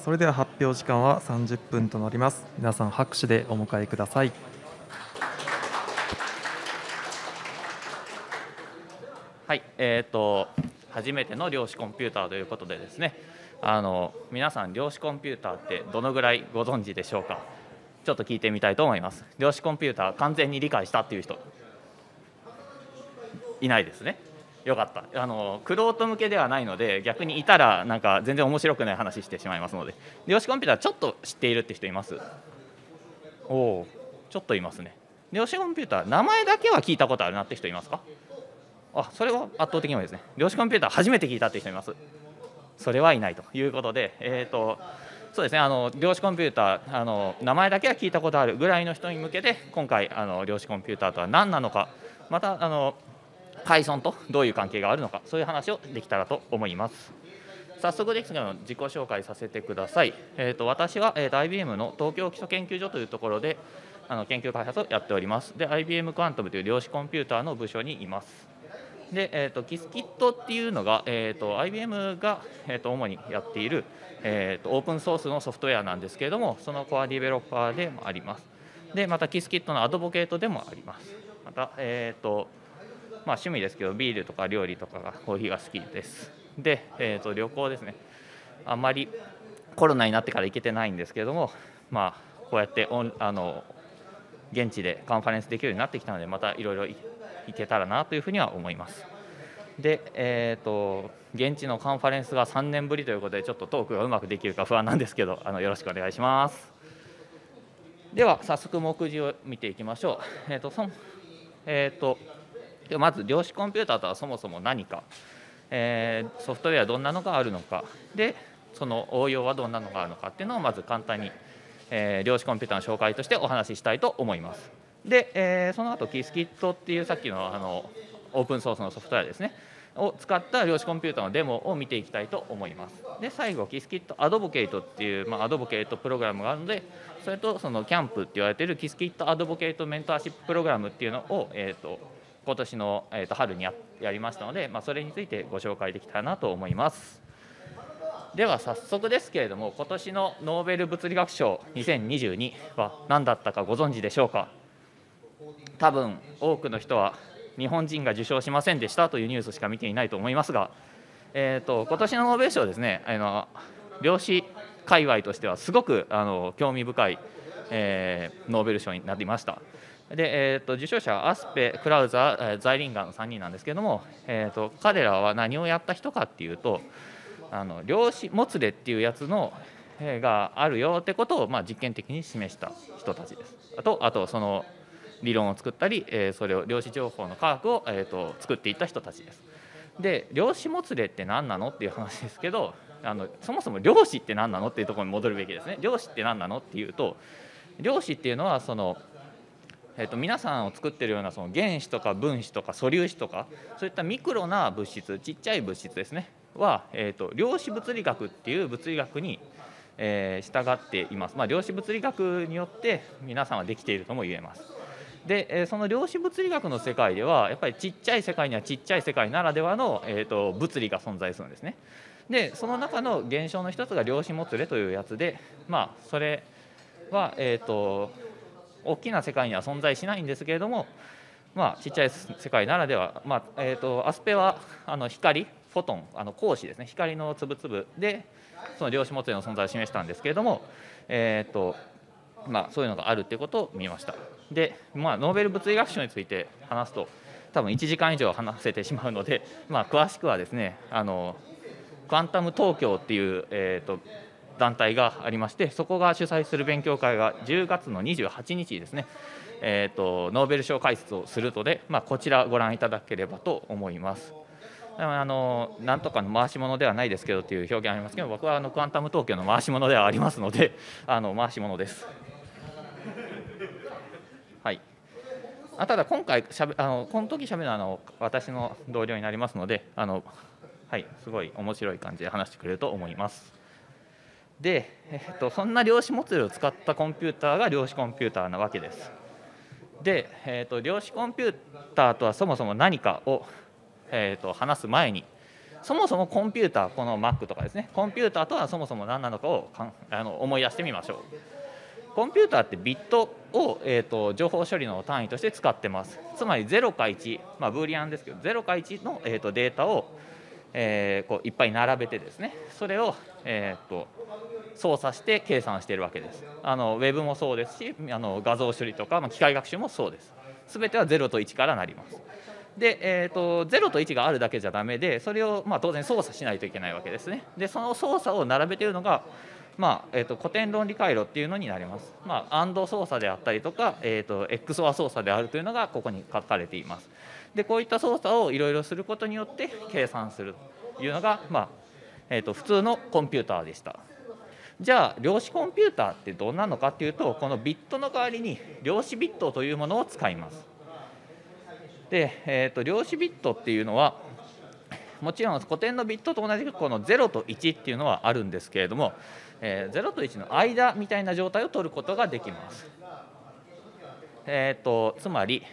それでは発表時間は30分となります。皆さん拍手でお迎えください。 はい、初めての量子コンピューターということでですね、皆さん量子コンピューターってどのぐらいご存知でしょうか。ちょっと聞いてみたいと思います。量子コンピューター完全に理解したっていう人いないですね。よかった。玄人向けではないので、逆にいたらなんか全然面白くない話してしまいますので、量子コンピューターちょっと知っているって人います？おお、ちょっといますね。量子コンピューター名前だけは聞いたことあるなって人いますか？それは圧倒的に多いですね。量子コンピューター初めて聞いたって人います？それはいないということで、そうですね、量子コンピューター名前だけは聞いたことあるぐらいの人に向けて、今回量子コンピューターとは何なのか、またPython とどういう関係があるのか、そういう話をできたらと思います。早速ですが自己紹介させてください。私は、IBM の東京基礎研究所というところで研究開発をやっております。で IBM クアントムという量子コンピューターの部署にいます。で、キスキットっていうのが、IBM が、主にやっている、オープンソースのソフトウェアなんですけれども、そのコアディベロッパーでもあります。でまたキスキットのアドボケートでもあります。また、趣味ですけどビールとか料理とかがコーヒーが好きです。で、旅行ですね。あんまりコロナになってから行けてないんですけれども、こうやって現地でカンファレンスできるようになってきたので、またいろいろ行けたらなというふうには思います。で、現地のカンファレンスが3年ぶりということで、ちょっとトークがうまくできるか不安なんですけど、よろしくお願いします。では早速目次を見ていきましょう。まず量子コンピューターとはそもそも何か、ソフトウェアどんなのがあるのか、でその応用はどんなのがあるのかっていうのをまず簡単に、量子コンピューターの紹介としてお話ししたいと思います。で、その後キスキットっていうさっきのオープンソースのソフトウェアですねを使った量子コンピューターのデモを見ていきたいと思います。で最後キスキットアドボケートっていう、アドボケートプログラムがあるので、それとそのキャンプって言われているキスキットアドボケートメンターシッププログラムっていうのを、今年の、春にやりましたので、それについてご紹介できたらなと思います。では早速ですけれども、今年のノーベル物理学賞2022は何だったかご存知でしょうか。多分多くの人は日本人が受賞しませんでしたというニュースしか見ていないと思いますが、今年のノーベル賞ですね、量子界隈としてはすごく興味深い、ノーベル賞になりました。で、受賞者はアスペ、クラウザー、ザイリンガーの3人なんですけれども、彼らは何をやった人かっていうと、量子もつれっていうやつのがあるよってことを、実験的に示した人たちです。あとその理論を作ったり、それを量子情報の科学を、作っていった人たちです。で量子もつれって何なのっていう話ですけど、そもそも量子って何なのっていうところに戻るべきですね。量子って何なのっていうと、量子っていうのはその皆さんを作っているようなその原子とか分子とか素粒子とか、そういったミクロな物質、ちっちゃい物質ですねは、量子物理学っていう物理学に、従っています。量子物理学によって皆さんはできているとも言えます。でその量子物理学の世界ではやっぱりちっちゃい世界にはちっちゃい世界ならではの、物理が存在するんですね。でその中の現象の一つが量子もつれというやつで、それは、大きな世界には存在しないんですけれども、ちっちゃい世界ならでは、アスペは光、フォトン、光子ですね、光の粒々でその量子もつれの存在を示したんですけれども、そういうのがあるということを見ました。で、ノーベル物理学賞について話すと多分1時間以上話せてしまうので、詳しくはですねクアンタム東京っていう、団体がありまして、そこが主催する勉強会が10月の28日にですね、ノーベル賞解説をするので、こちらご覧いただければと思います。なんとかの回し物ではないですけどという表現ありますけど、僕はクアンタム東京の回し物ではありますので回し物です。はい、ただ今回この時しゃべるのは私の同僚になりますので、すごい面白い感じで話してくれると思います。で、そんな量子もつれを使ったコンピューターが量子コンピューターなわけです。で、量子コンピューターとはそもそも何かを、話す前に、 そもそもコンピューター、この Mac とかですね、コンピューターとはそもそも何なのかを思い出してみましょう。コンピューターってビットを、情報処理の単位として使ってます。つまり0か1、ブーリアンですけど0か1の、データを、こういっぱい並べてですね、それを、操作して計算しているわけです。ウェブもそうですし、画像処理とか、機械学習もそうです。すべては0と1からなります。で、0と1があるだけじゃダメで、それを当然操作しないといけないわけですね。で、その操作を並べているのが、古典論理回路っていうのになります。AND 操作であったりとか、XOR 操作であるというのがここに書かれています。で、こういった操作をいろいろすることによって計算するというのが、普通のコンピューターでした。じゃあ量子コンピューターってどんなのかっていうと、このビットの代わりに量子ビットというものを使います。で、量子ビットっていうのはもちろん古典のビットと同じくこの0と1っていうのはあるんですけれども、0と1の間みたいな状態を取ることができます。つまり、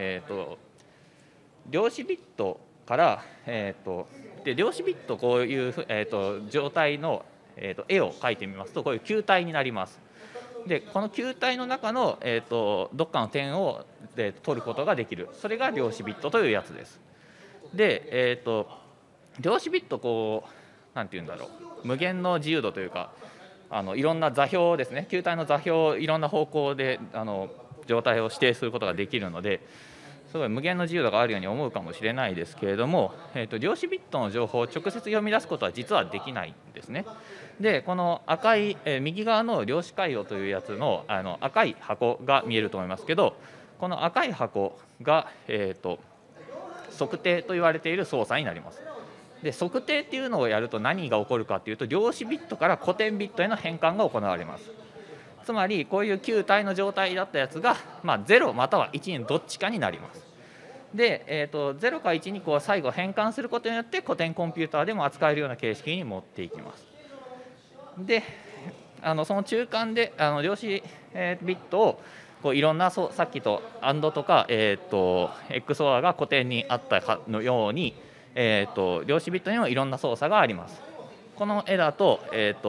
量子ビットから、で量子ビットこういう、状態の絵を描いてみますと、こういう球体になります。でこの球体の中の、どっかの点を取ることができる、それが量子ビットというやつです。で、量子ビットこうなんていうんだろう、無限の自由度というか、いろんな座標ですね、球体の座標をいろんな方向で状態を指定することができるので、すごい無限の自由度があるように思うかもしれないですけれども、量子ビットの情報を直接読み出すことは実はできないんですね。でこの赤い、右側の量子回路というやつの、赤い箱が見えると思いますけど、この赤い箱が、測定と言われている操作になります。で測定っていうのをやると何が起こるかというと、量子ビットから古典ビットへの変換が行われます。つまりこういう球体の状態だったやつが、0または1にどっちかになります。で、0か1にこう最後変換することによって古典コンピューターでも扱えるような形式に持っていきます。でその中間で量子、ビットをこういろんなさっきと AND とか、XOR が古典にあったかのように、量子ビットにもいろんな操作があります。この絵だと、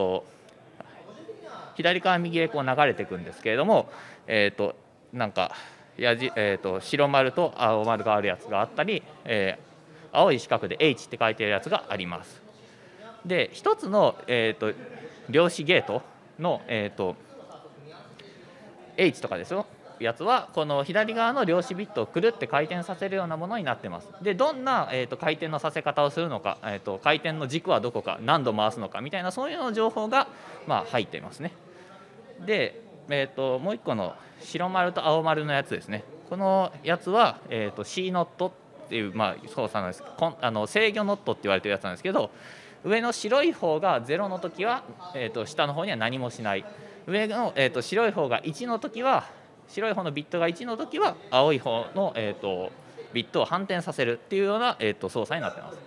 左から右へこう流れていくんですけれども、なんか白丸と青丸があるやつがあったり、青い四角で H って書いてるやつがあります。で一つの、量子ゲートの、H とかですよやつはこの左側の量子ビットをくるって回転させるようなものになってます。でどんな、回転のさせ方をするのか、回転の軸はどこか、何度回すのかみたいな、そういうの情報が、入っていますね。で、もう一個の白丸と青丸のやつですね。このやつは、C ノットっていう、操作なんです。制御ノットって言われてるやつなんですけど、上の白い方が0の時は、下の方には何もしない。上の、白い方が1の時は、白い方のビットが1の時は青い方の、ビットを反転させるっていうような、操作になってます。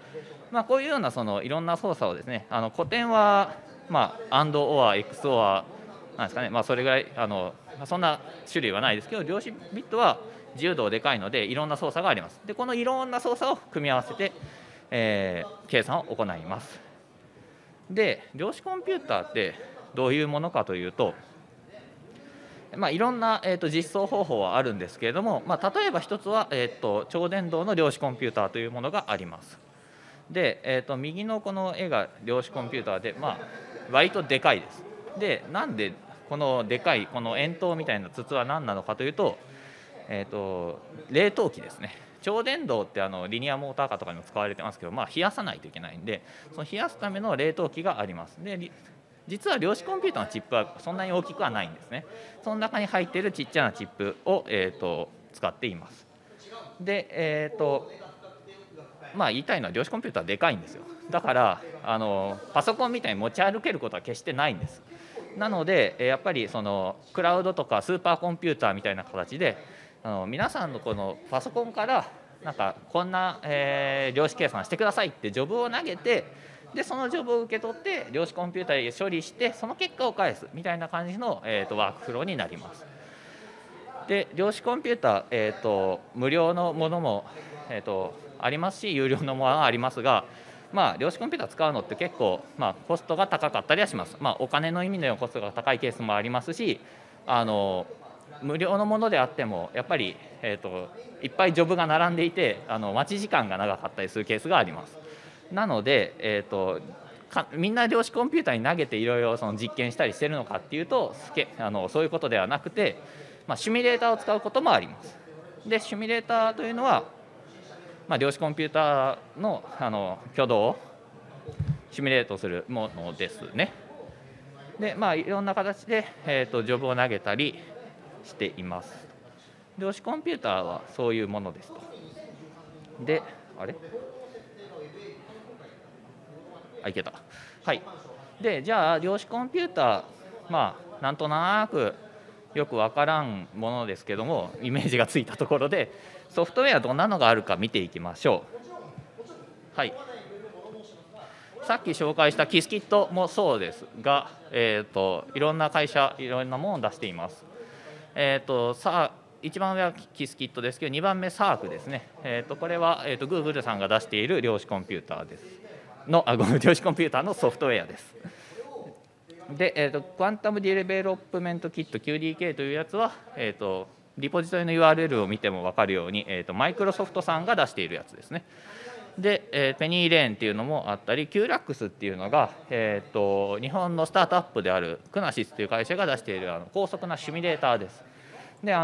こういうようないろんな操作をですね、古典は、AND OR XORなんですかね、それぐらいそんな種類はないですけど、量子ビットは自由度でかいのでいろんな操作があります。でこのいろんな操作を組み合わせて、計算を行います。で量子コンピューターってどういうものかというと、いろんな、実装方法はあるんですけれども、例えば一つは、超電導の量子コンピューターというものがあります。で、右のこの絵が量子コンピューターで、割とでかいです。でなんでこのでかいこの円筒みたいな筒は何なのかというと、冷凍機ですね。超電導ってリニアモーターカーとかにも使われてますけど、冷やさないといけないんで、その冷やすための冷凍機があります。で実は量子コンピューターのチップはそんなに大きくはないんですね。その中に入っているちっちゃなチップを、使っています。で、言いたいのは量子コンピューターはでかいんですよ。だからパソコンみたいに持ち歩けることは決してないんです。なのでやっぱりそのクラウドとかスーパーコンピューターみたいな形で皆さんのこのパソコンからなんかこんな、量子計算してくださいってジョブを投げて、でそのジョブを受け取って量子コンピューターで処理してその結果を返すみたいな感じの、ワークフローになります。で量子コンピューター、無料のものも、ありますし有料のものもありますが、 量子コンピューター使うのって結構、コストが高かったりはします。お金の意味でのコストが高いケースもありますし、無料のものであってもやっぱり、いっぱいジョブが並んでいて待ち時間が長かったりするケースがあります。なので、みんな量子コンピューターに投げていろいろ実験したりしてるのかっていうとそういうことではなくて、シミュレーターを使うこともあります。でシミュレーターというのは、量子コンピューターの挙動をシミュレートするものですね。でいろんな形で、ジョブを投げたりしています。量子コンピューターはそういうものですと。でいけた。はい。でじゃあ量子コンピューターなんとなくよく分からんものですけども、イメージがついたところでソフトウェアどんなのがあるか見ていきましょう。はい。さっき紹介したキスキットもそうですが、いろんな会社いろんなものを出しています。一番上はキスキットですけど、2番目サークですね。これは、Google さんが出している量子コンピューターです量子コンピューターのソフトウェアです。で、クアンタムディベロップメントキット QDK というやつは、リポジトリの URL を見ても分かるように、マイクロソフトさんが出しているやつですね。で、ペニーレーンっていうのもあったり、QLAX っていうのが、日本のスタートアップであるクナシスという会社が出している高速なシミュレーターです。で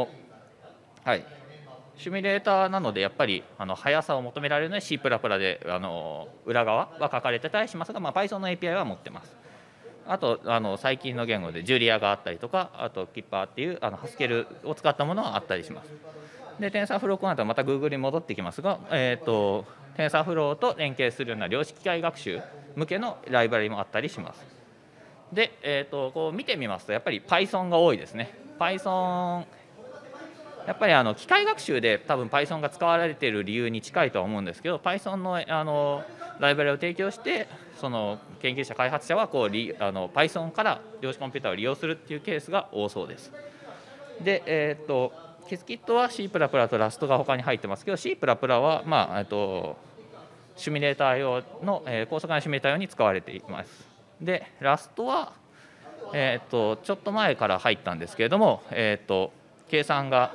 シミュレーターなのでやっぱり速さを求められるので C++ で裏側は書かれてたりしますが、Python の API は持ってます。あと最近の言語でジュリアがあったりとか、あとキッパーっていうハスケルを使ったものはあったりします。で TensorFlow この後また Google に戻ってきますが、TensorFlow と連携するような量子機械学習向けのライブラリもあったりします。で、こう見てみますとやっぱり Python が多いですね。Python やっぱり機械学習で多分 Python が使われている理由に近いとは思うんですけど、 Python のライブラリを提供してその研究者開発者はPython から量子コンピューターを利用するっていうケースが多そうです。で、キスキットは C++ とラストが他に入ってますけど、 C++ は、シミュレーター用の、高速なシミュレーター用に使われています。でラストは、ちょっと前から入ったんですけれども、計算が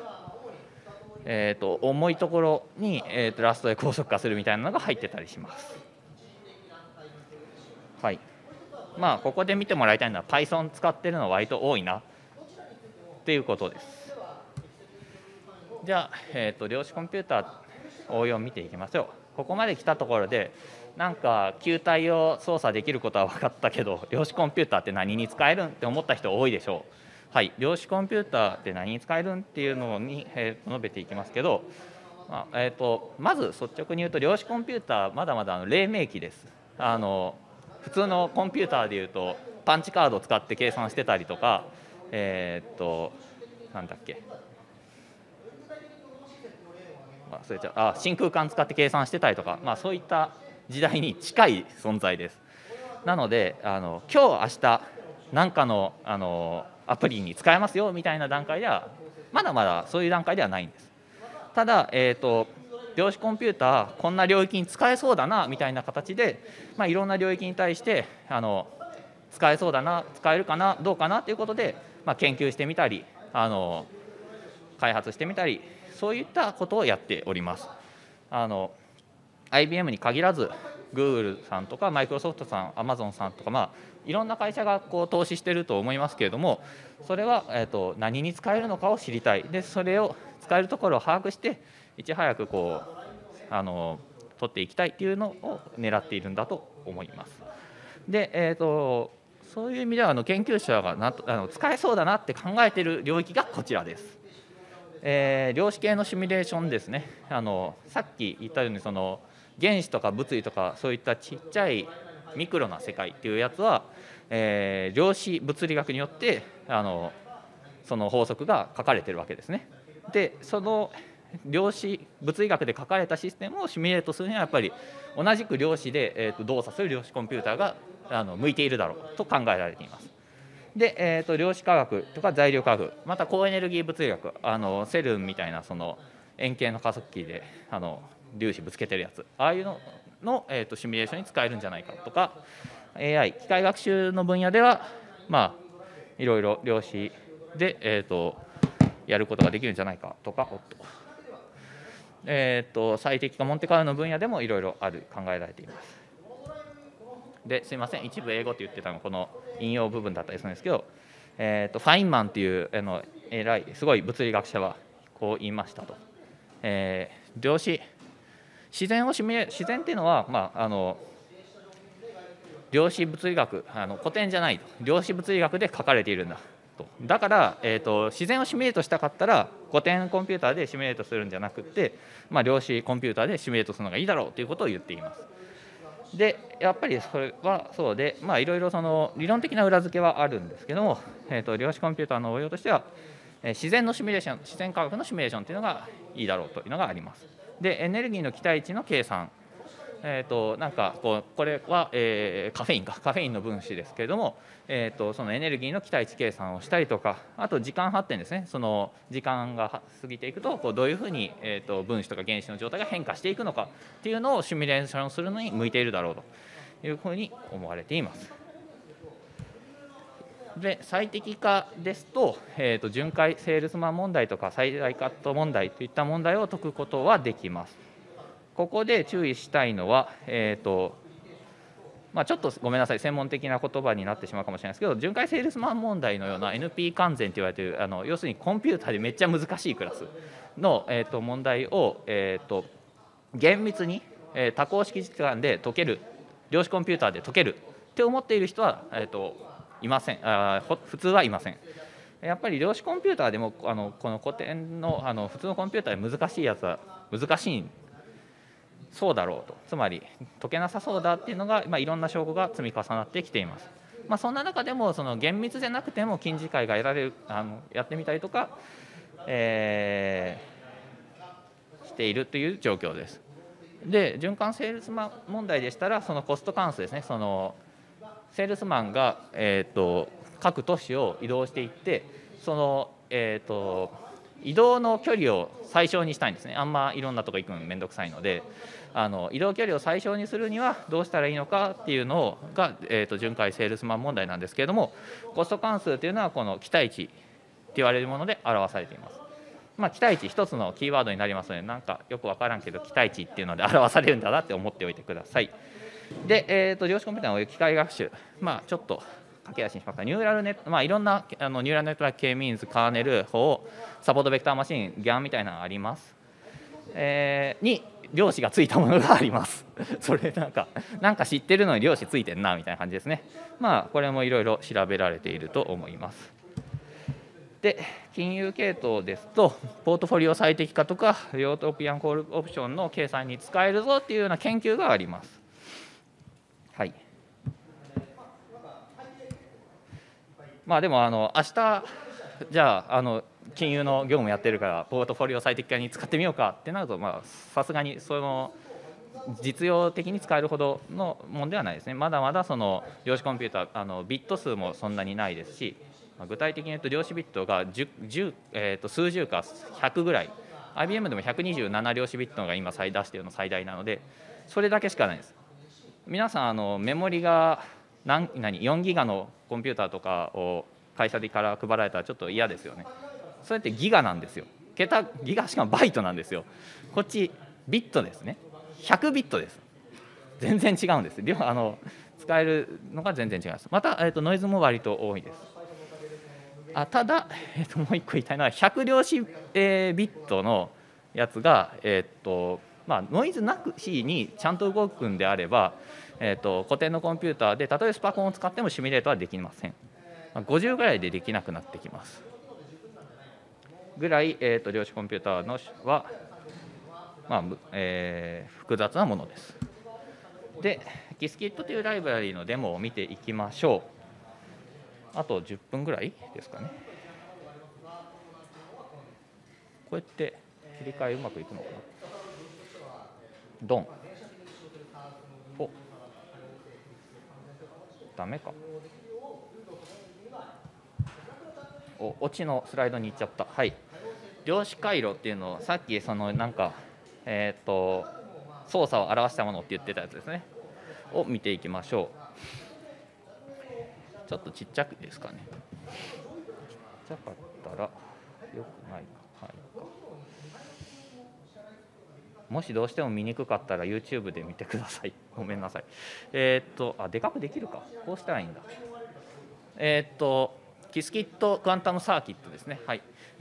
重いところに、ラストで高速化するみたいなのが入ってたりします。はい。ここで見てもらいたいのは Python 使ってるの割と多いなっていうことです。じゃあ、量子コンピューター応用を見ていきましょう。ここまで来たところでなんか球体を操作できることは分かったけど、量子コンピューターって何に使えるんって思った人多いでしょう。はい、量子コンピューターって何に使えるんっていうのに、述べていきますけど、まず率直に言うと量子コンピューターまだまだ黎明期です。普通のコンピューターでいうとパンチカードを使って計算してたりとか、なんだっけ真空管使って計算してたりとか、そういった時代に近い存在です。なので今日明日何かのアプリに使えますよみたいな段階ではまだまだそういう段階ではないんです。ただ、量子コンピューターこんな領域に使えそうだなみたいな形で、いろんな領域に対して使えそうだな、使えるかなどうかなということで、研究してみたり開発してみたり、そういったことをやっております。IBM に限らず Google さんとかマイクロソフトさん、Amazon さんとか、いろんな会社が投資していると思いますけれども、それは、何に使えるのかを知りたい。でそれを使えるところを把握していち早く取っていきたいというのを狙っているんだと思います。で、そういう意味では研究者が使えそうだなって考えている領域がこちらです。量子系のシミュレーションですね。さっき言ったように原子とか物理とかそういったちっちゃいミクロな世界っていうやつは、量子物理学によってその法則が書かれているわけですね。でその量子物理学で書かれたシステムをシミュレートするにはやっぱり同じく量子で、動作する量子コンピューターが向いているだろうと考えられています。で、量子科学とか材料科学、また高エネルギー物理学、セルンみたいな円形の加速器で粒子ぶつけてるやつ、ああいうのの、シミュレーションに使えるんじゃないかとか、 AI 機械学習の分野では、いろいろ量子で、やることができるんじゃないかとか、最適化モンテカルロの分野でもいろいろ考えられています。ですいません、一部英語って言ってたのこの引用部分だったりするんですけど、ファインマンっていう偉いすごい物理学者はこう言いましたと。量子自然っていうのは、量子物理学古典じゃないと、量子物理学で書かれているんだと。だから、自然をシミュレートしたかったら古典コンピューターでシミュレートするんじゃなくて、量子コンピューターでシミュレートするのがいいだろうということを言っています。でやっぱりそれはそうで、いろいろその理論的な裏付けはあるんですけども、量子コンピューターの応用としては、自然のシミュレーション、自然科学のシミュレーションというのがいいだろうというのがあります。でエネルギーの期待値の計算、なんかこれは、カフェインの分子ですけれども、そのエネルギーの期待値計算をしたりとか、あと時間発展ですね、その時間が過ぎていくとどういうふうに、分子とか原子の状態が変化していくのかっていうのをシミュレーションするのに向いているだろうというふうに思われています。で最適化ですと、巡回セールスマン問題とか最大カット問題といった問題を解くことはできます。ここで注意したいのは、ちょっとごめんなさい、専門的な言葉になってしまうかもしれないですけど、巡回セールスマン問題のような NP 完全と言われている要するにコンピューターでめっちゃ難しいクラスの、問題を、厳密に、多項式時間で解ける、量子コンピューターで解けるって思っている人は、いません。普通はいません。やっぱり量子コンピューターでもこの古典の普通のコンピューターで難しいやつは難しいそうだろうと、つまり解けなさそうだっていうのが、いろんな証拠が積み重なってきています。そんな中でもその厳密じゃなくても近似解が得られるやってみたりとか、しているという状況です。で循環セールスマン問題でしたら、そのコスト関数ですね、そのセールスマンが、各都市を移動していって、その、移動の距離を最小にしたいんですね。あんまいろんなとこ行くのめんどくさいので、移動距離を最小にするにはどうしたらいいのかっていうのが、巡回セールスマン問題なんですけれども、コスト関数というのはこの期待値って言われるもので表されています。期待値一つのキーワードになりますので、なんかよく分からんけど期待値っていうので表されるんだなって思っておいてください。で、量子コンピューターの機械学習、ちょっと駆け足にしますが、ニューラルネット、いろんなニューラルネットワーク、K ミーンズ、カーネル法、サポートベクターマシン、GAN みたいなのがあります。に量子がついたものがあります。それなんか知ってるのに量子ついてんなみたいな感じですね。これもいろいろ調べられていると思います。で金融系統ですと、ポートフォリオ最適化とかヨートピアンコールオプションの計算に使えるぞっていうような研究があります。はい。でも明日じゃあ金融の業務やってるからポートフォリオ最適化に使ってみようかってなると、さすがにその実用的に使えるほどのものではないですね。まだまだその量子コンピュータービット数もそんなにないですし、具体的に言うと量子ビットが数十か100ぐらい、 IBM でも127量子ビットが今出しているの最大なので、それだけしかないです。皆さんメモリが4ギガのコンピューターとかを会社から配られたらちょっと嫌ですよね。それってギガなんですよ。ギガしかもバイトなんですよ。こっちビットですね。100ビットです。全然違うんです。使えるのが全然違います。また、ノイズも割と多いです。ただ、もう一個言いたいのは100量子、ビットのやつが、ノイズなくしにちゃんと動くんであれば、古典のコンピューターでたとえスパコンを使ってもシミュレートはできません。50ぐらいでできなくなってきますぐらい、量子コンピューターのは、複雑なものです。で、キスキットというライブラリのデモを見ていきましょう。あと10分ぐらいですかね。こうやって切り替えうまくいくのかな。ドン。お、ダメか。オチのスライドに行っちゃった。はい。量子回路っていうのをさっきその操作を表したものって言ってたやつですねを見ていきましょう。ちょっとちっちゃくですかね。ちっちゃかったらよくないか、はい、もしどうしても見にくかったら YouTube で見てください。ごめんなさい。でかくできるか。こうしたらいいんだ。キスキットクアンタムサーキットですね。はい。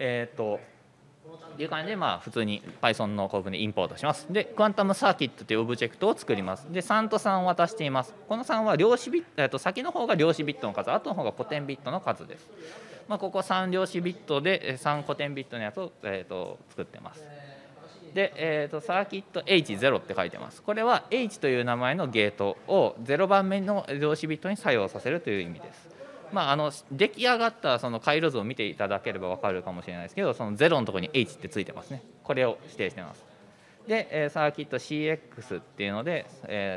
いう感じで、普通に Python のコードにインポートします。で、クアンタムサーキットというオブジェクトを作ります。で、3と3を渡しています。この3は量子ビット、先の方が量子ビットの数、後の方が古典ビットの数です。ここ3量子ビットで3古典ビットのやつを、作ってます。で、サーキット H0 って書いてます。これは H という名前のゲートを0番目の量子ビットに作用させるという意味です。出来上がったその回路図を見ていただければ分かるかもしれないですけど、その0のところに H ってついてますね。これを指定してます。で、サーキット CX っていうので、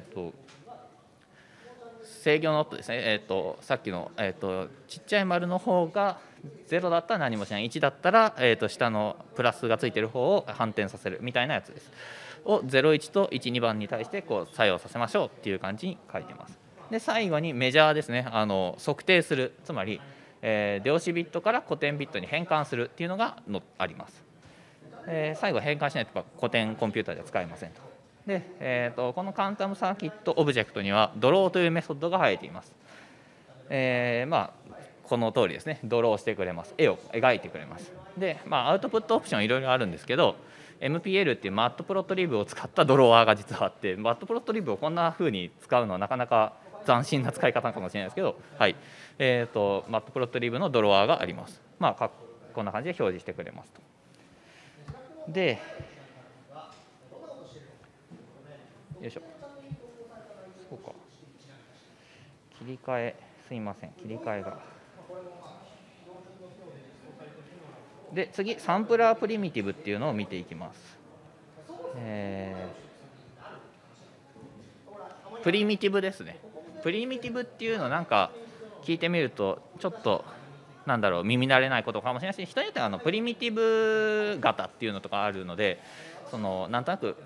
制御の音ですね。さっきの、ちっちゃい丸の方が0だったら何もしない、1だったら、下のプラスがついてる方を反転させるみたいなやつです。を01と12番に対してこう作用させましょうっていう感じに書いてます。で最後にメジャーですね。測定する、つまり、量子ビットから古典ビットに変換するっていうのがあります。最後変換しないと古典コンピューターでは使えませんと。で、このカンタムサーキットオブジェクトにはドローというメソッドが入っています。この通りですね。ドローしてくれます。絵を描いてくれます。で、アウトプットオプションいろいろあるんですけど、MPL っていうマットプロットリブを使ったドロワーが実はあって、マットプロットリブをこんな風に使うのはなかなか斬新な使い方かもしれないですけど、はい、マットプロットリブのドロワーがあります。こんな感じで表示してくれますと。で、よいしょ。そうか。切り替え、すいません、切り替えが。で、次、サンプラープリミティブっていうのを見ていきます。プリミティブですね。プリミティブっていうのなんか聞いてみるとちょっと耳慣れないことかもしれないし、人によってはプリミティブ型っていうのとかあるので、なんとなく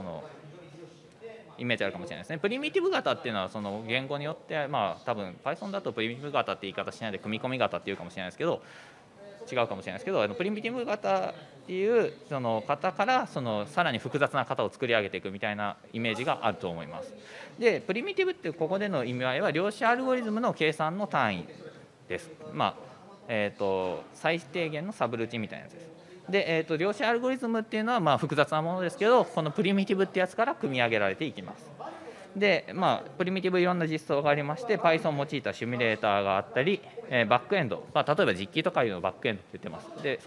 イメージあるかもしれないですね。プリミティブ型っていうのはその言語によって多分 Python だとプリミティブ型って言い方しないで組み込み型っていうかもしれないですけど、違うかもしれないですけど、プリミティブ型っていうその型からさらに複雑な型を作り上げていくみたいなイメージがあると思います。で、プリミティブってここでの意味合いは量子アルゴリズムの計算の単位です。最低限のサブルーチンみたいなやつです。で、量子アルゴリズムっていうのは複雑なものですけど、このプリミティブってやつから組み上げられていきます。で、プリミティブいろんな実装がありまして、 Python を用いたシミュレーターがあったり、バックエンド、例えば実機とかいうのをバックエンドって言ってます。で、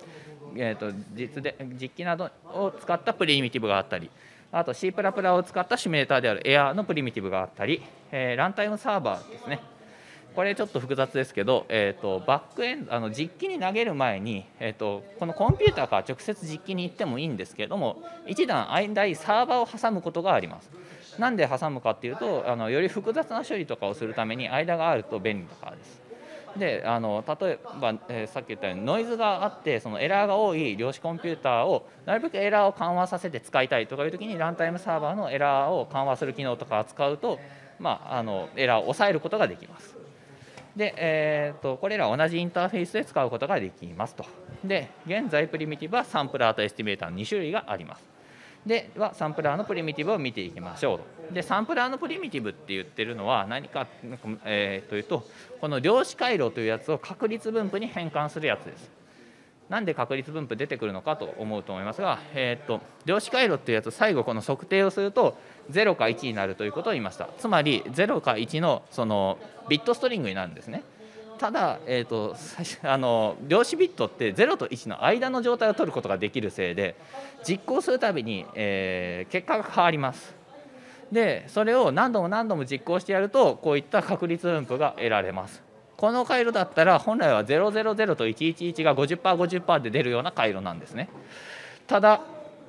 実機などを使ったプリミティブがあったり、あと C++ を使ったシミュレーターである Air のプリミティブがあったり、ランタイムサーバーですね。これちょっと複雑ですけど、バックエンド実機に投げる前に、このコンピューターから直接実機に行ってもいいんですけれども、一段間にサーバーを挟むことがあります。なんで挟むかっていうと、より複雑な処理とかをするために間があると便利だからです。で、例えば、さっき言ったようにノイズがあって、そのエラーが多い量子コンピューターをなるべくエラーを緩和させて使いたいとかいうときに、ランタイムサーバーのエラーを緩和する機能とかを使うと、エラーを抑えることができます。で、これら同じインターフェースで使うことができますと。で、現在プリミティブはサンプラーとエスティメーターの2種類があります。ではサンプラーのプリミティブを見ていきましょう。で、サンプラーのプリミティブって言ってるのは何か、というと、この量子回路というやつを確率分布に変換するやつです。なんで確率分布出てくるのかと思うと思いますが、量子回路っていうやつ、最後この測定をすると0か1になるということを言いました。つまり0か1のそのビットストリングになるんですね。ただ、量子ビットって0と1の間の状態を取ることができるせいで、実行するたびに、結果が変わります。で、それを何度も何度も実行してやると、こういった確率分布が得られます。この回路だったら本来は000と111が 50%50% で出るような回路なんですね。ただ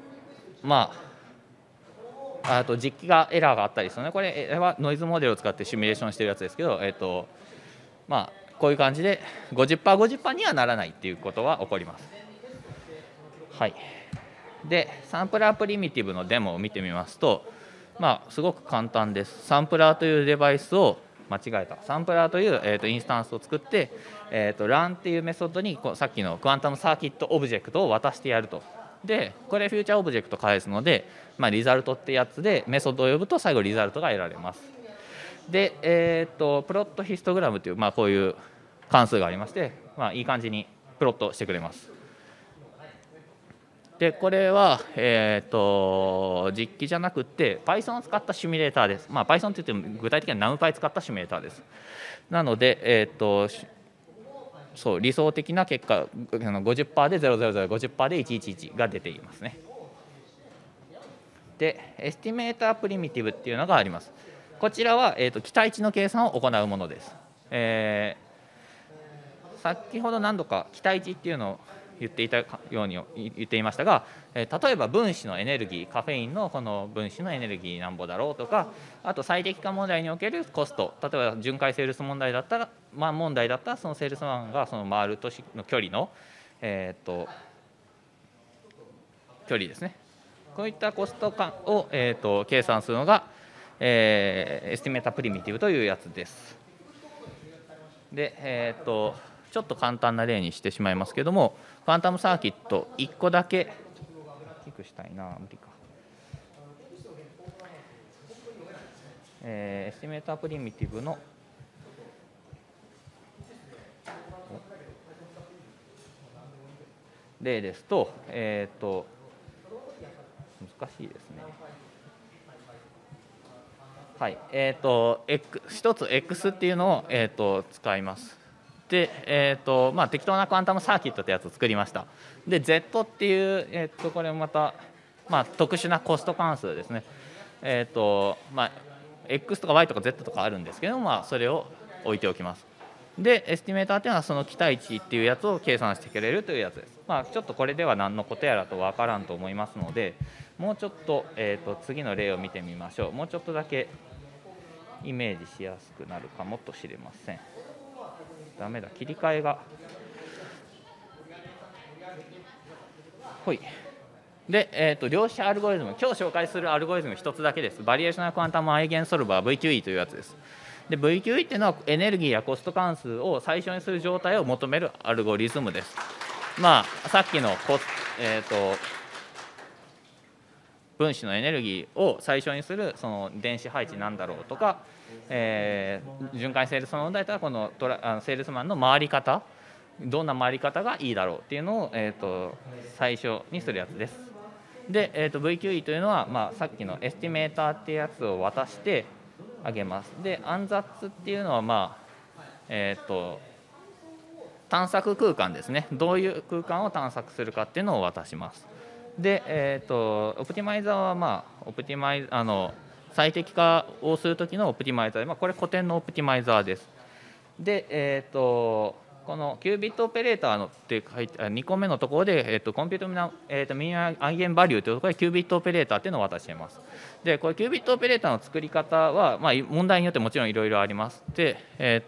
あと実機がエラーがあったりするので、これはノイズモデルを使ってシミュレーションしてるやつですけど、こういう感じで 50%50% にはならないっていうことは起こります。はい。 でサンプラープリミティブのデモを見てみますと、すごく簡単です。サンプラーというデバイスを間違えたサンプラーという、インスタンスを作って、ランっていうメソッドにさっきのクアンタムサーキットオブジェクトを渡してやると。でこれフューチャーオブジェクト返すので、リザルトってやつでメソッドを呼ぶと最後リザルトが得られます。で、プロットヒストグラムという、こういう関数がありまして、いい感じにプロットしてくれます。でこれは、実機じゃなくて Python を使ったシミュレーターです。Python といっても具体的には NumPy 使ったシミュレーターです。なので、そう理想的な結果 50% で000、50% で111が出ていますね。でエスティメータープリミティブっていうのがあります。こちらは、期待値の計算を行うものです。先ほど何度か期待値っていうのを言っていたように言っていましたが、例えば分子のエネルギーカフェインのこの分子のエネルギーなんぼだろうとか、あと最適化問題におけるコスト、例えば巡回セールス問題だったら、そのセールスマンがその回る都市の距離の、距離ですね、こういったコスト感を、計算するのが、エスティメータプリミティブというやつです。で、ちょっと簡単な例にしてしまいますけども、クアンタムサーキット1個だけ大きくしたいな、無理か。エスティメータープリミティブの例ですと、難しいですね。はい、一つ X っていうのを、使います。で、適当なクアンタムサーキットってやつを作りました。で Z っていう、これまた、特殊なコスト関数ですね。X とか Y とか Z とかあるんですけども、それを置いておきます。でエスティメーターっていうのはその期待値っていうやつを計算してくれるというやつです。ちょっとこれでは何のことやらと分からんと思いますので、もうちょっと、次の例を見てみましょう。もうちょっとだけイメージしやすくなるかもとしれません。ダメだ、切り替えが。ほい。で、量子アルゴリズム、今日紹介するアルゴリズム一つだけです。バリエーショナルクアンタムアイゲンソルバー VQE というやつです。で VQE っていうのはエネルギーやコスト関数を最小にする状態を求めるアルゴリズムです。さっきの分子のエネルギーを最小にするその電子配置なんだろうとか、巡回セールスマンだったらこのセールスマンの回り方、どんな回り方がいいだろうっていうのを、最小にするやつです。で、VQE というのは、さっきのエスティメーターっていうやつを渡してあげます。で暗殺っていうのは、探索空間ですね。どういう空間を探索するかっていうのを渡します。で、オプティマイザーは、最適化をするときのオプティマイザーで、これ古典のオプティマイザーです。で、このキュービットオペレーターのって書いて2個目のところで、コンピュートミニアイゲンバリューというところでキュービットオペレーターっていうのを渡しています。でこれキュービットオペレーターの作り方は、問題によってもちろんいろいろあります。で、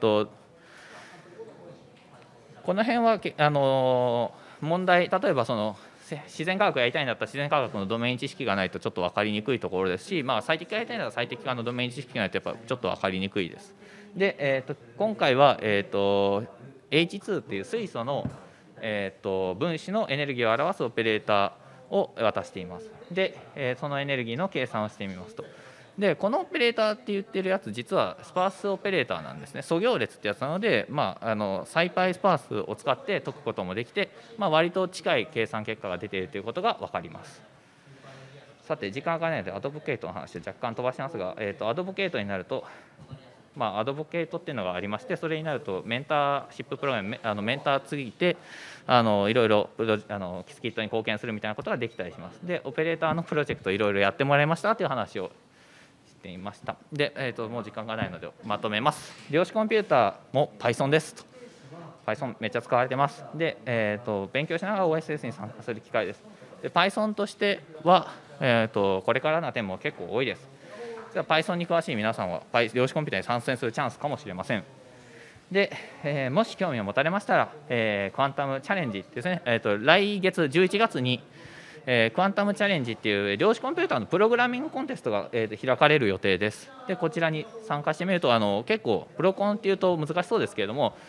この辺は問題、例えばその自然科学やりたいんだったら自然科学のドメイン知識がないとちょっと分かりにくいところですし、最適化やりたいんだったら最適化のドメイン知識がないとやっぱちょっと分かりにくいです。で、今回は、H2 っていう水素の、分子のエネルギーを表すオペレーターを渡しています。で、そのエネルギーの計算をしてみますと。でこのオペレーターって言ってるやつ実はスパースオペレーターなんですね。素行列ってやつなので、サイパイスパースを使って解くこともできて、割と近い計算結果が出ているということが分かります。さて時間がないのでアドボケートの話で若干飛ばしますが、アドボケートになると、アドボケートっていうのがありまして、それになるとメンターシッププログラム、メンターついていろいろキスキットに貢献するみたいなことができたりします。でオペレーターのプロジェクトいろいろやってもらいましたという話をしていました。で、もう時間がないのでまとめます。量子コンピューターも Python ですと。Python めっちゃ使われてます。で、勉強しながら OSS に参加する機会です。で Python としては、これからの点も結構多いです。Python に詳しい皆さんは量子コンピューターに参戦するチャンスかもしれません。で、もし興味を持たれましたら、クアンタムチャレンジですね、来月11月にクアンタムチャレンジっていう量子コンピューターのプログラミングコンテストが、開かれる予定です。でこちらに参加してみると結構プロコンっていうと難しそうですけれども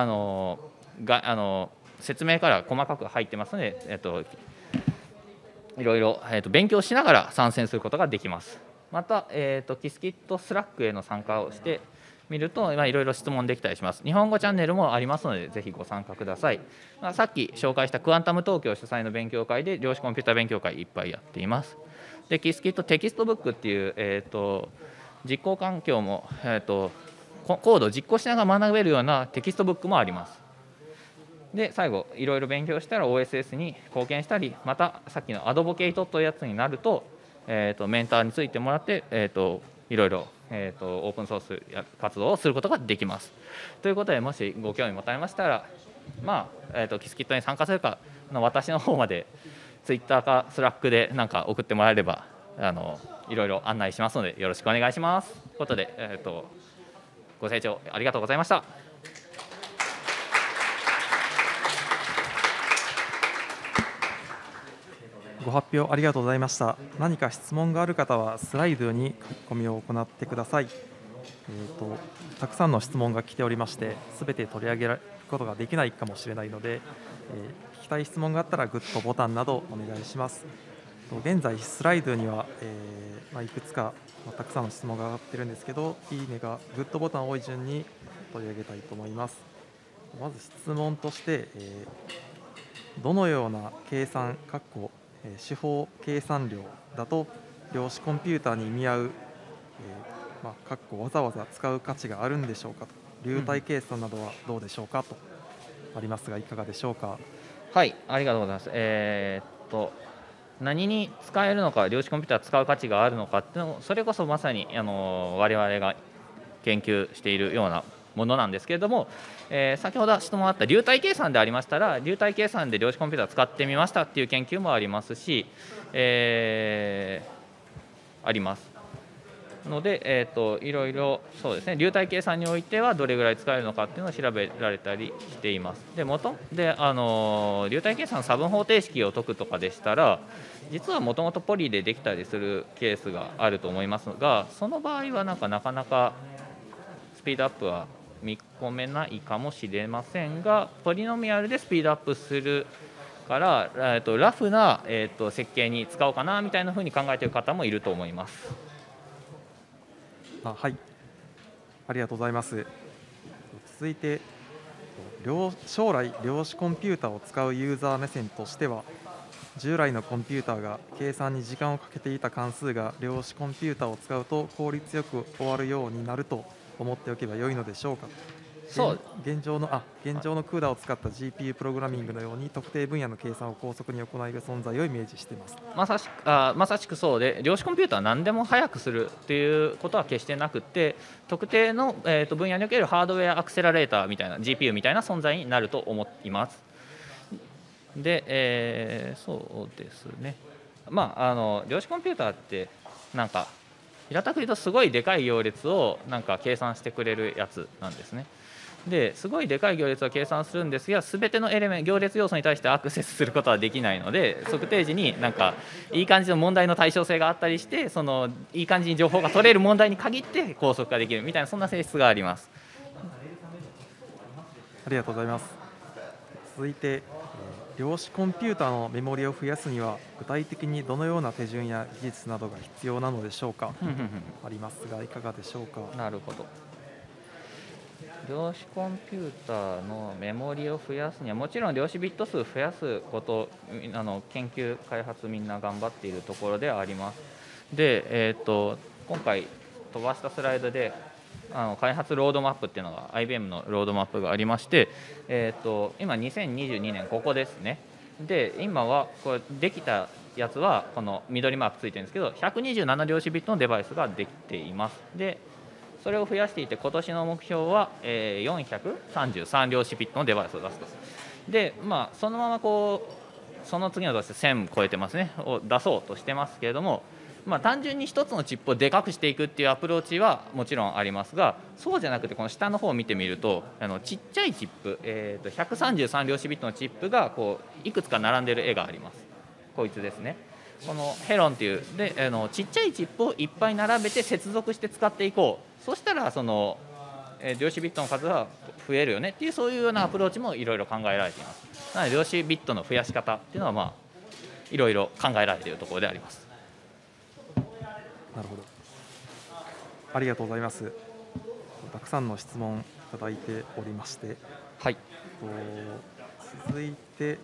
説明から細かく入ってますので、いろいろ、勉強しながら参戦することができます。また、キスキットスラックへの参加をしてみると、いろいろ質問できたりします。日本語チャンネルもありますので、ぜひご参加ください。さっき紹介したクアンタム東京主催の勉強会で、量子コンピューター勉強会いっぱいやっています。で、キスキットテキストブックっていう、実行環境も、コードを実行しながら学べるようなテキストブックもあります。で最後いろいろ勉強したら OSS に貢献したり、またさっきのアドボケイトというやつになると、メンターについてもらって、いろいろ、オープンソース活動をすることができます。ということで、もしご興味持たれましたら、キスキットに参加するか私の方まで Twitter か Slack でなんか送ってもらえればいろいろ案内しますので、よろしくお願いします。ということで、ご清聴ありがとうございました。 ご発表ありがとうございました。何か質問がある方はスライドに書き込みを行ってください。たくさんの質問が来ておりまして、すべて取り上げることができないかもしれないので、聞きたい質問があったらグッドボタンなどお願いします。現在スライドには、いくつか、たくさんの質問が上がってるんですけど、いいねがグッドボタン多い順に取り上げたいと思います。まず質問として、どのような計算手法計算量だと量子コンピューターに見合う、わざわざ使う価値があるんでしょうかと、流体計算などはどうでしょうかとありますが、いかがでしょうか。 はい、ありがとうございます。何に使えるのか、量子コンピューター使う価値があるのかっていうの、それこそまさに我々が研究しているようなものなんですけれども、先ほど質問あった流体計算でありましたら、流体計算で量子コンピューター使ってみましたっていう研究もありますし、ありますので、いろいろそうですね、流体計算においてはどれぐらい使えるのかっていうのを調べられたりしています。で流体計算差分方程式を解くとかでしたら、実はもともとポリでできたりするケースがあると思いますが、その場合はなかなかスピードアップは見込めないかもしれませんが、ポリノミアルでスピードアップするから、ラフな、設計に使おうかなみたいなふうに考えている方もいると思います。 はい、ありがとうございます。続いて、将来量子コンピューターを使うユーザー目線としては、従来のコンピューターが計算に時間をかけていた関数が量子コンピューターを使うと効率よく終わるようになると思っておけば良いのでしょうか。現状のCUDAを使った GPU プログラミングのように特定分野の計算を高速に行える存在をイメージしています。 まさしくそうで、量子コンピューターは何でも早くするということは決してなくて、特定の、分野におけるハードウェアアクセラレーターみたいな GPU みたいな存在になると思います。で、そうですね、量子コンピューターってなんか平たく言うとすごいでかい行列をなんか計算してくれるやつなんですね。ですごいでかい行列を計算するんですが、全ての行列要素に対してアクセスすることはできないので、測定時になんかいい感じの問題の対称性があったりして、いい感じに情報が取れる問題に限って高速化できるみたいな、そんな性質があります。 ありがとうございます。続いて、量子コンピューターのメモリを増やすには具体的にどのような手順や技術などが必要なのでしょうか。ありますが、いかがでしょうか。 なるほど。量子コンピューターのメモリを増やすには、もちろん量子ビット数増やすこと、研究開発みんな頑張っているところではあります。で、今回飛ばしたスライドで開発ロードマップっていうのが IBM のロードマップがありまして、今2022年ここですね。で今はこれできたやつはこの緑マークついてるんですけど、127量子ビットのデバイスができています。でそれを増やしていて、今年の目標は433量子ビットのデバイスを出すと。でそのままその次の年1000超えてますねを出そうとしてますけれども、単純に一つのチップをでかくしていくっていうアプローチはもちろんありますが、そうじゃなくてこの下の方を見てみると、ちっちゃいチップ、133量子ビットのチップがいくつか並んでいる絵があります。 こいつですね。このヘロンっていうでちっちゃいチップをいっぱい並べて接続して使っていこう、そしたらその量子ビットの数が増えるよねっていう、そういうようなアプローチもいろいろ考えられています。なので量子ビットの増やし方っていうのは、まあいろいろ考えられているところであります。 なるほど、ありがとうございます。たくさんの質問いただいておりまして、 はい、 続いて、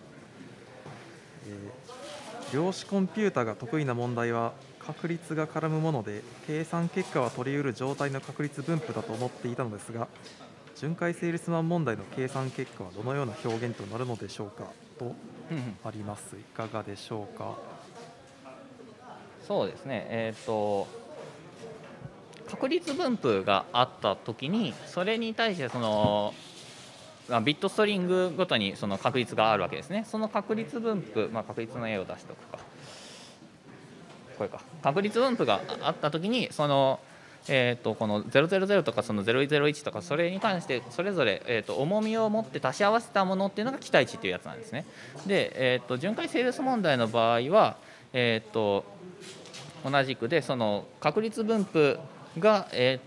量子コンピュータが得意な問題は確率が絡むもので、計算結果は取り得る状態の確率分布だと思っていたのですが、巡回セールスマン問題の計算結果はどのような表現となるのでしょうかとあります。いかがでしょうか。 そうですね、確率分布があったときに、それに対してそのビットストリングごとにその確率があるわけですね。その確率分布、確率の絵を出しておくか、これか、確率分布があったときに、そのこの000とかその001とか、それに関してそれぞれ重みを持って足し合わせたものっていうのが期待値っていうやつなんですね。で、巡回セールス問題の場合は、同じくでその確率分布が、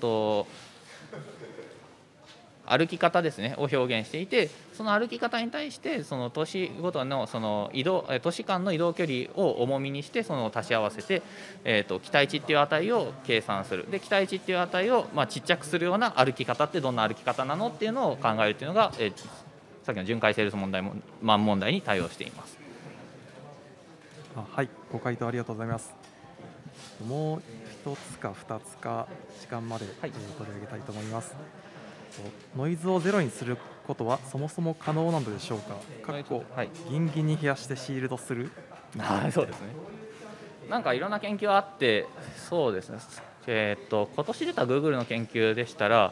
歩き方ですねを表現していて、その歩き方に対してその都市ごとのその都市間の移動距離を重みにしてその足し合わせて、期待値っていう値を計算する。で期待値っていう値をちっちゃくするような歩き方ってどんな歩き方なのっていうのを考えるっていうのが、さっきの巡回セールス問題に対応しています。 はい、ご回答ありがとうございます。もう一つか二つか時間まで、取り上げたいと思います。ノイズをゼロにすることはそもそも可能なのでしょうか。ギンギンに冷やしてシールドする。 そうですね。なんかいろんな研究あって、そうですね。今年出た Google の研究でしたら、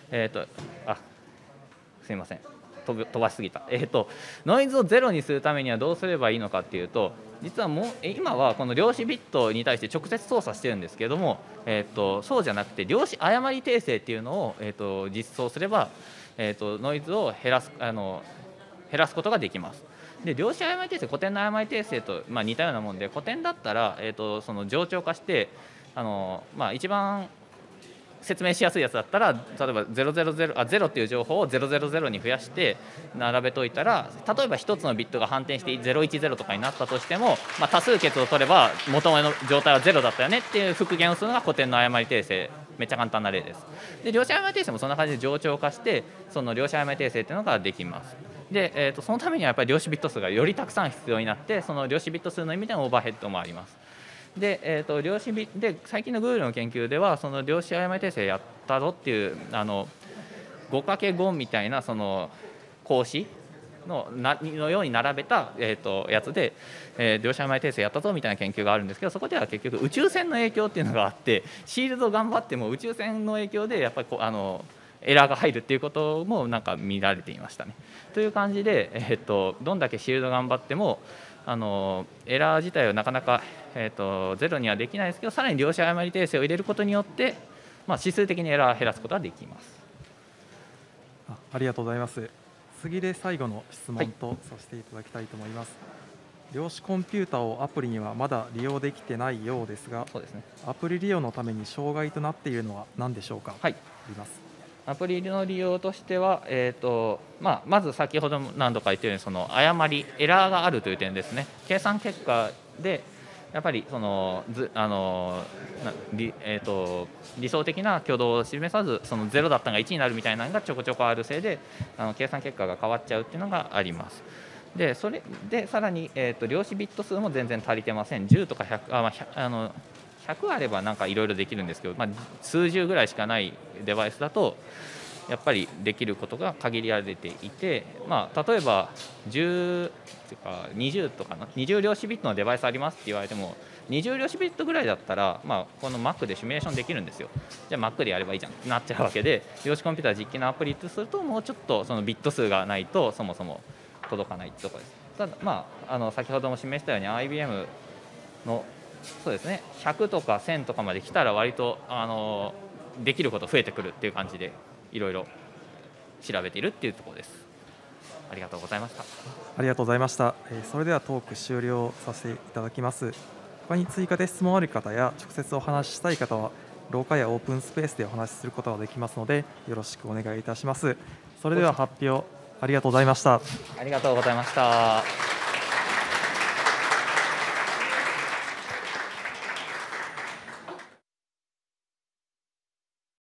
すみません。飛ばしすぎた。ノイズをゼロにするためにはどうすればいいのかっていうと、実は今はこの量子ビットに対して直接操作してるんですけれども、そうじゃなくて量子誤り訂正っていうのを、実装すれば、ノイズを減らすことができます。で量子誤り訂正、古典の誤り訂正と、似たようなもので、古典だったら、その冗長化して一番説明しやすいやつだったら、例えば0っていう情報を000に増やして並べといたら、例えば1つのビットが反転して010とかになったとしても、多数決を取れば元の状態は0だったよねっていう復元をするのが古典の誤り訂正。めっちゃ簡単な例です。で量子誤り訂正もそんな感じで冗長化して、その量子誤り訂正っていうのができます。で、そのためにはやっぱり量子ビット数がよりたくさん必要になって、その量子ビット数の意味でのオーバーヘッドもあります。で、量子で最近の Google の研究では、その量子誤り訂正やったぞっていう5×5 みたいなその格子のように並べた、やつで、量子誤り訂正やったぞみたいな研究があるんですけど、そこでは結局宇宙船の影響っていうのがあって、シールド頑張っても宇宙船の影響でやっぱりエラーが入るっていうこともなんか見られていましたね。という感じで、どんだけシールド頑張ってもエラー自体はなかなか、ゼロにはできないですけど、さらに量子誤り訂正を入れることによって、指数的にエラーを減らすことができます。 ありがとうございます。次で最後の質問とさせていただきたいと思います。量子コンピュータをアプリにはまだ利用できてないようですが、 そうですね、 アプリ利用のために障害となっているのは何でしょうか。 はい、アプリの利用としては、まず先ほど何度か言ったように、その誤りエラーがあるという点ですね。計算結果でやっぱりその理想的な挙動を示さず、その0だったのが1になるみたいなのがちょこちょこあるせいで、計算結果が変わっちゃうっていうのがあります。でそれでさらに、量子ビット数も全然足りてません。10とか100、100あればなんかいろいろできるんですけど、数十ぐらいしかないデバイスだとやっぱりできることが限られていて、例えば10とか20とか20量子ビットのデバイスありますって言われても、20量子ビットぐらいだったら、この Mac でシミュレーションできるんですよ。じゃあ Mac でやればいいじゃんってなっちゃうわけで、量子コンピューター実機のアプリとすると、もうちょっとそのビット数がないとそもそも届かないところです。ただ、先ほども示したように IBM のそうですね、100とか1000とかまで来たら割とできること増えてくるっていう感じで、いろいろ調べているっていうところです。 ありがとうございました。 ありがとうございました。それではトーク終了させていただきます。他に追加で質問ある方や直接お話ししたい方は廊下やオープンスペースでお話しすることができますのでよろしくお願いいたします。それでは発表ありがとうございました。 ありがとうございました。